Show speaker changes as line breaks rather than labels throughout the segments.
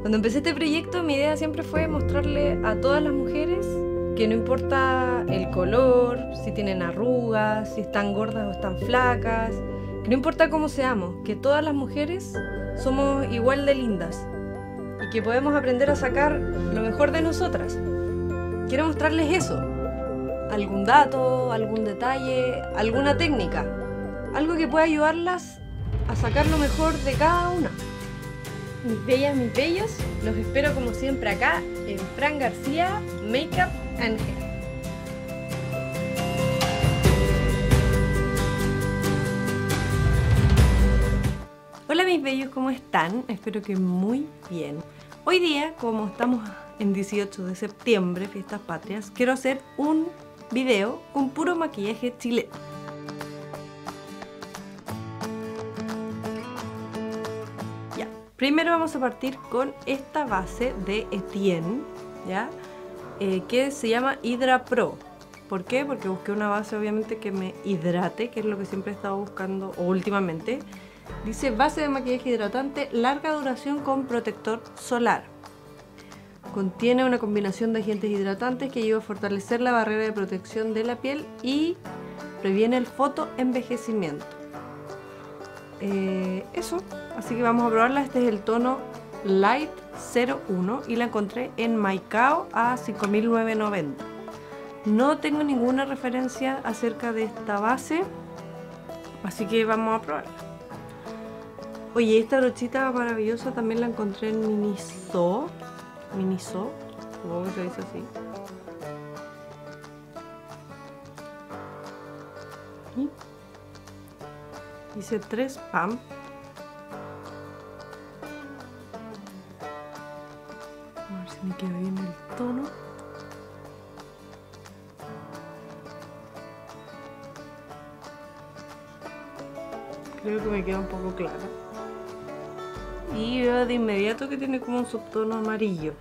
Cuando empecé este proyecto, mi idea siempre fue mostrarle a todas las mujeres que no importa el color, si tienen arrugas, si están gordas o están flacas, que no importa cómo seamos, que todas las mujeres somos igual de lindas y que podemos aprender a sacar lo mejor de nosotras. Quiero mostrarles eso, algún dato, algún detalle, alguna técnica, algo que pueda ayudarlas a sacar lo mejor de cada una. Mis bellas, mis bellos, los espero como siempre acá en Fran García Makeup and Hair. Hola mis bellos, ¿cómo están? Espero que muy bien. Hoy día, como estamos en 18 de septiembre, Fiestas Patrias, quiero hacer un video con puro maquillaje chileno. Primero vamos a partir con esta base de Etienne, ¿ya? Que se llama Hydra Pro. ¿Por qué? Porque busqué una base obviamente que me hidrate, que es lo que siempre he estado buscando o últimamente. Dice base de maquillaje hidratante, larga duración con protector solar. Contiene una combinación de agentes hidratantes que ayuda a fortalecer la barrera de protección de la piel y previene el fotoenvejecimiento. Eso, así que vamos a probarla. Este es el tono Light 01 y la encontré en Maicao a 5.990. No tengo ninguna referencia acerca de esta base, así que vamos a probarla. Oye, esta brochita maravillosa también la encontré en Miniso, supongo que se dice así. ¿Y? Hice 3 pam. A ver si me queda bien el tono. Creo que me queda un poco clara. Y veo de inmediato que tiene como un subtono amarillo.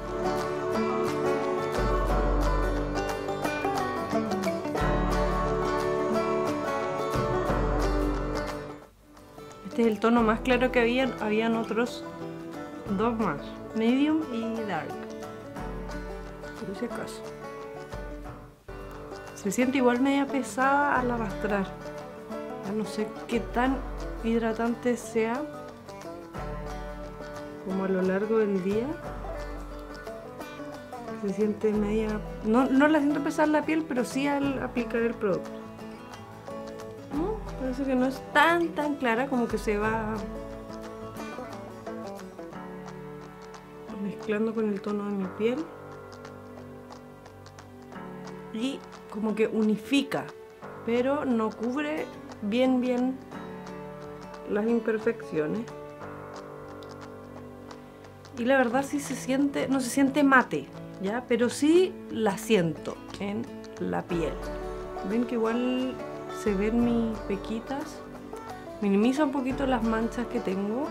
Este es el tono más claro que habían otros dos más, medium y dark, por si acaso. Se siente igual media pesada al arrastrar. Ya no sé qué tan hidratante sea como a lo largo del día. Se siente media... No la siento pesar la piel, pero sí al aplicar el producto. Parece que no es tan clara, como que se va mezclando con el tono de mi piel y como que unifica, pero no cubre bien las imperfecciones. Y la verdad sí se siente, no se siente mate, ¿ya? Pero sí la siento en la piel. Ven que igual se ven mis pequitas, minimiza un poquito las manchas que tengo.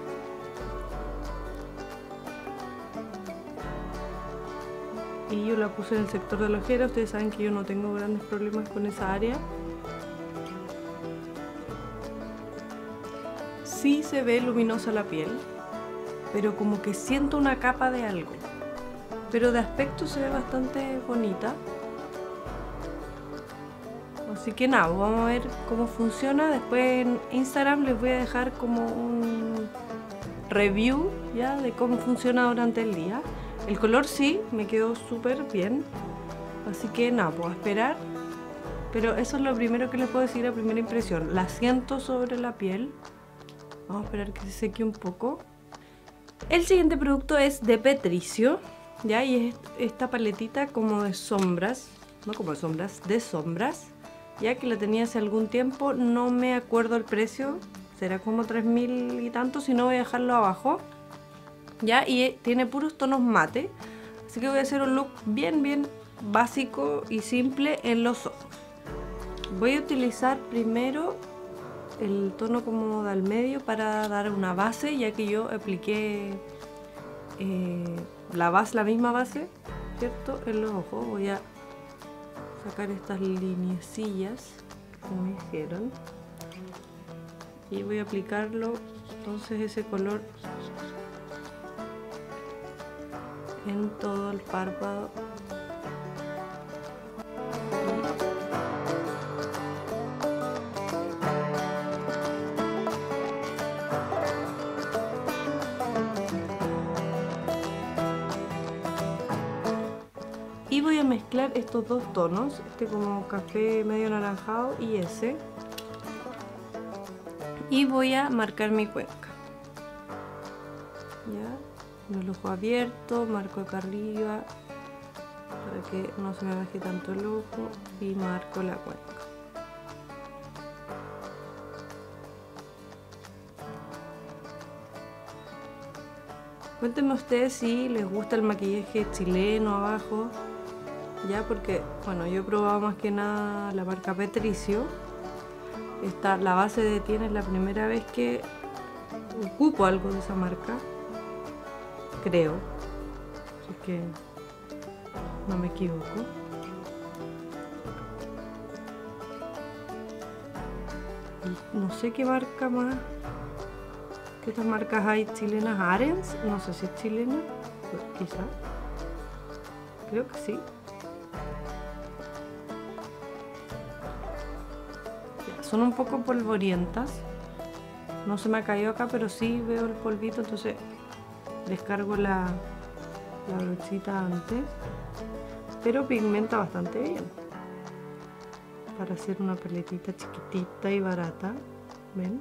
Y yo la puse en el sector de la ojera. Ustedes saben que yo no tengo grandes problemas con esa área. Sí se ve luminosa la piel, pero como que siento una capa de algo. Pero de aspecto se ve bastante bonita. Así que nada, vamos a ver cómo funciona. Después en Instagram les voy a dejar como un review ya de cómo funciona durante el día. El color sí, me quedó súper bien. Así que nada, puedo esperar. Pero eso es lo primero que les puedo decir a primera impresión. La siento sobre la piel. Vamos a esperar que se seque un poco. El siguiente producto es de Petricio, ¿ya? Y es esta paletita como de sombras. No como de sombras, de sombras. Ya que la tenía hace algún tiempo, no me acuerdo el precio, será como 3.000 y tanto, si no voy a dejarlo abajo. Ya, y tiene puros tonos mate, así que voy a hacer un look bien básico y simple en los ojos. Voy a utilizar primero el tono como del medio para dar una base, ya que yo apliqué la misma base, ¿cierto? En los ojos. Voy a sacar estas lineecillas que me hicieron y voy a aplicarlo entonces ese color en todo el párpado. Y voy a mezclar estos dos tonos, este como café medio anaranjado y ese. Y voy a marcar mi cuenca. Ya, con el ojo abierto, marco acá arriba para que no se me baje tanto el ojo y marco la cuenca. Cuéntenme ustedes si les gusta el maquillaje chileno abajo, ya, porque bueno, yo he probado más que nada la marca Patricio. La base de Tiene es la primera vez que ocupo algo de esa marca, creo, así que no me equivoco. Y no sé qué marca más, qué otras marcas hay chilenas. Arens, no sé si es chilena, quizá, creo que sí. Son un poco polvorientas, no se me ha caído acá, pero sí veo el polvito, entonces descargo la brochita antes, pero pigmenta bastante bien para hacer una paletita chiquitita y barata. ¿Ven?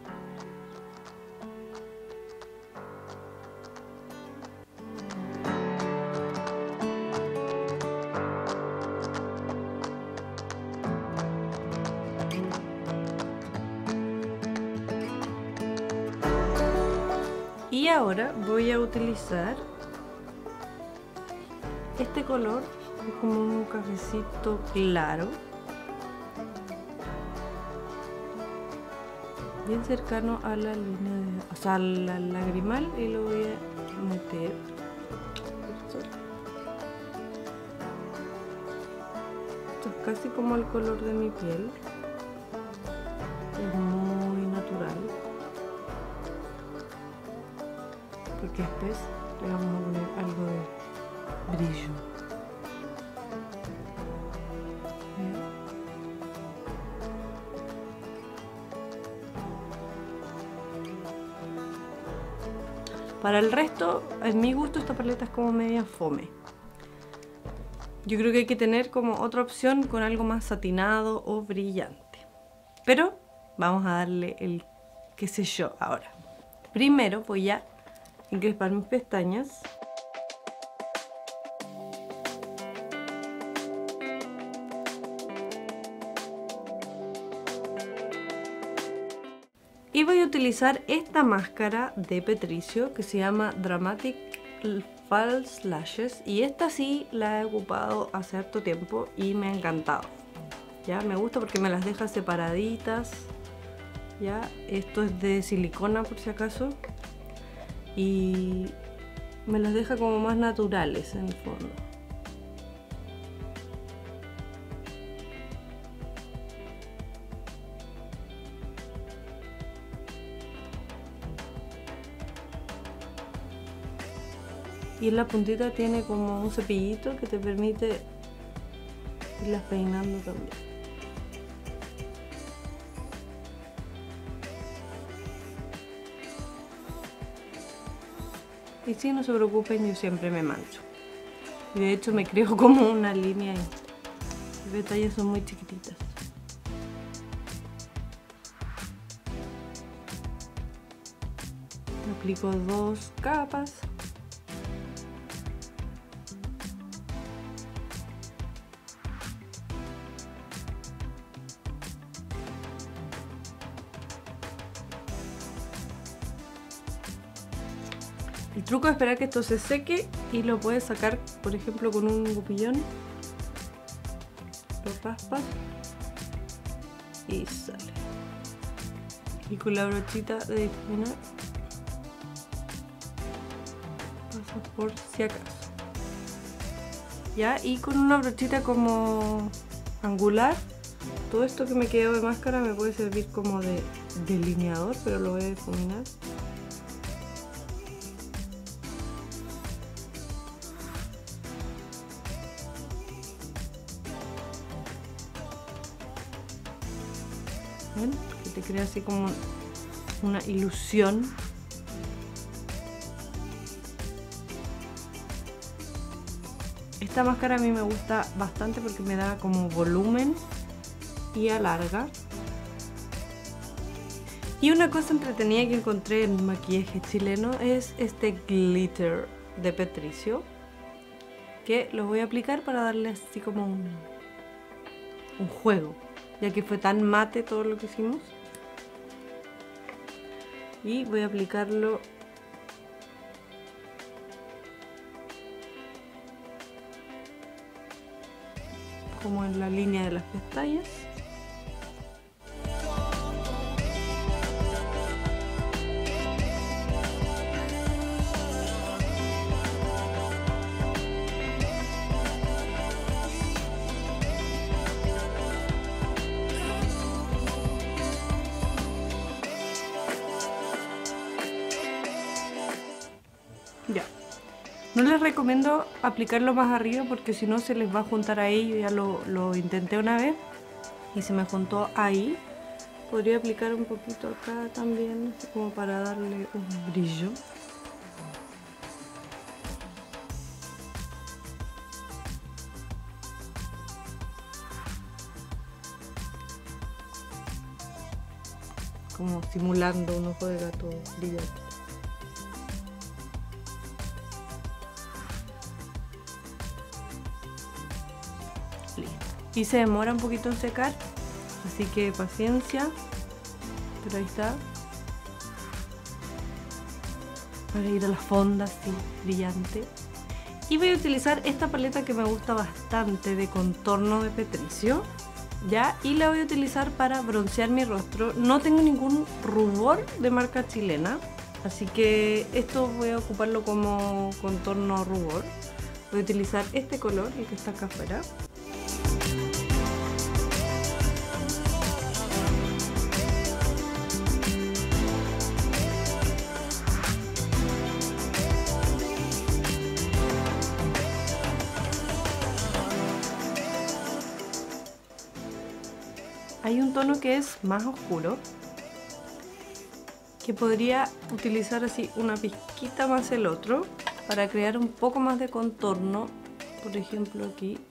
Y ahora voy a utilizar este color, que es como un cafecito claro, bien cercano a la línea de, o sea, al lagrimal, y lo voy a meter. Esto es casi como el color de mi piel, es muy natural. Porque después le vamos a poner algo de brillo. ¿Bien? Para el resto, en mi gusto, esta paleta es como media fome. Yo creo que hay que tener como otra opción con algo más satinado o brillante. Pero vamos a darle el qué sé yo ahora. Primero voy a encrespar mis pestañas. Y voy a utilizar esta máscara de Patricio que se llama Dramatic False Lashes. Y esta sí la he ocupado hace harto tiempo y me ha encantado. Ya, me gusta porque me las deja separaditas. Ya, esto es de silicona por si acaso. Y me las deja como más naturales en el fondo. Y en la puntita tiene como un cepillito que te permite irlas peinando también. Y si no se preocupen, yo siempre me mancho. Y de hecho me creo como una línea ahí. Los detalles son muy chiquititas. Aplico 2 capas. El truco es esperar que esto se seque y lo puedes sacar, por ejemplo, con un gupillón. Lo raspas y sale. Y con la brochita de difuminar paso por si acaso. Ya, y con una brochita como angular, todo esto que me quedó de máscara me puede servir como de delineador, pero lo voy a difuminar. ¿ven? Que te crea así como una ilusión. Esta máscara a mí me gusta bastante porque me da como volumen y alarga. Y una cosa entretenida que encontré en maquillaje chileno es este glitter de Petricio, que lo voy a aplicar para darle así como un juego, ya que fue tan mate todo lo que hicimos. Y voy a aplicarlo como en la línea de las pestañas. Ya. No les recomiendo aplicarlo más arriba porque si no se les va a juntar ahí. Yo ya lo intenté una vez y se me juntó ahí. Podría aplicar un poquito acá también, así como para darle un brillo. Como simulando un ojo de gato brillante. Y se demora un poquito en secar, así que paciencia, pero ahí está, para ir a la fonda así brillante. Y voy a utilizar esta paleta que me gusta bastante de contorno de Petricio, ya, y la voy a utilizar para broncear mi rostro. No tengo ningún rubor de marca chilena, así que esto voy a ocuparlo como contorno rubor. Voy a utilizar este color, el que está acá afuera. Hay un tono que es más oscuro, que podría utilizar así una pizquita más el otro para crear un poco más de contorno, por ejemplo aquí.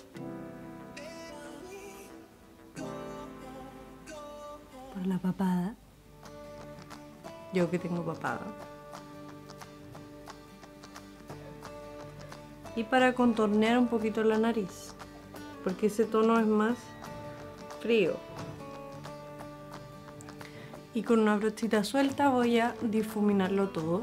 Por la papada. Yo que tengo papada. Y para contornear un poquito la nariz, porque ese tono es más frío. Y con una brochita suelta voy a difuminarlo todo.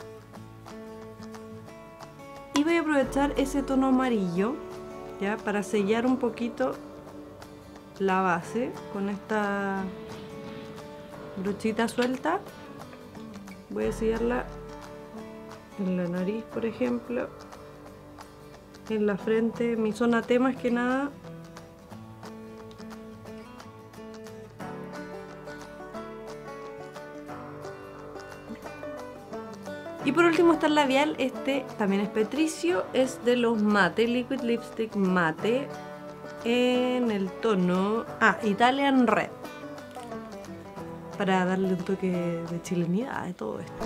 Y voy a aprovechar ese tono amarillo, ya, para sellar un poquito la base con esta brochita suelta. Voy a sellarla en la nariz, por ejemplo, en la frente, mi zona T más que nada. Y por último está el labial, este también es Petricio, es de los Mate, Liquid Lipstick Mate, en el tono Italian Red, para darle un toque de chilenidad a todo esto.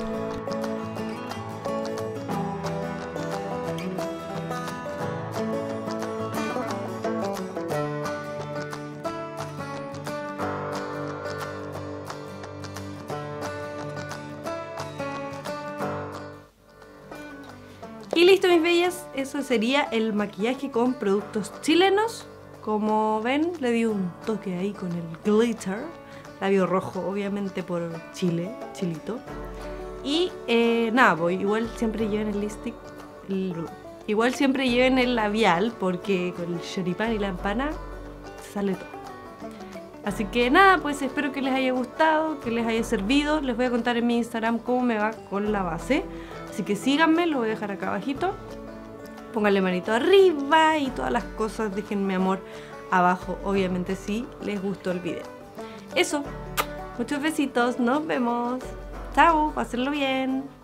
Y listo, mis bellas, eso sería el maquillaje con productos chilenos. Como ven, le di un toque ahí con el glitter, labio rojo, obviamente por Chile, chilito. Y nada, pues igual siempre lleven el lipstick, igual siempre lleven el labial, porque con el choripán y la empana sale todo. Así que nada, pues espero que les haya gustado, que les haya servido. Les voy a contar en mi Instagram cómo me va con la base. Así que síganme, lo voy a dejar acá abajito. Pónganle manito arriba y todas las cosas, déjenme amor abajo, obviamente si les gustó el video. Eso, muchos besitos, nos vemos. Chao, pásenlo bien.